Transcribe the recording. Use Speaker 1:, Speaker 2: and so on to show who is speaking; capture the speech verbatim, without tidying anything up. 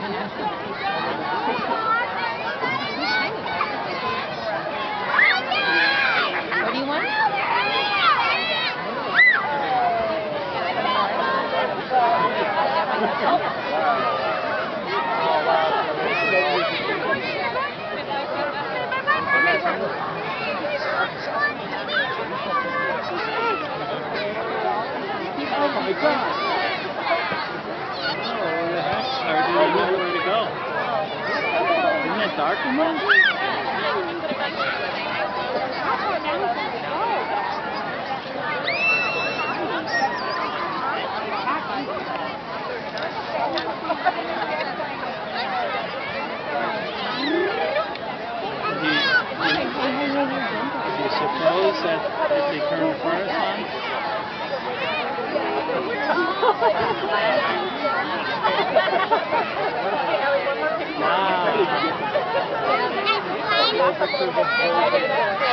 Speaker 1: What do you want?
Speaker 2: Oh my God! Oh, where the heck? Or did you know where to go? Isn't it dark in there? Do you suppose that if they turn the furnace on? Wow.